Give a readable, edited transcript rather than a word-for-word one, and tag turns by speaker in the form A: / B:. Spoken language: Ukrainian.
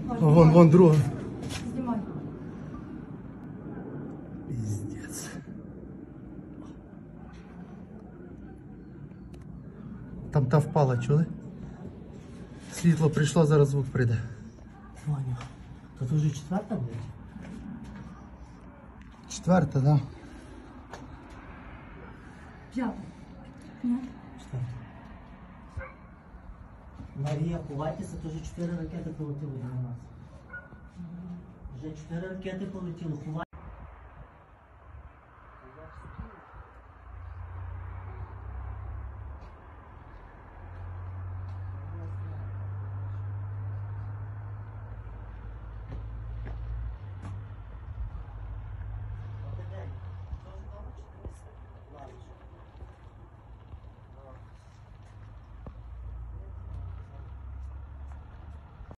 A: Вон друга.
B: Знімай.
A: Піздець. Там та впала, чули? Світло прийшло, зараз звук прийде.
C: Ваня, то тут вже четверта буде?
A: Четверта, да.
B: П'ята. Ні.
C: Четверта. Марія, ховайтеся, то вже 4 ракети полетіли до нас. Вже 4 ракети полетіли, ховайтеся.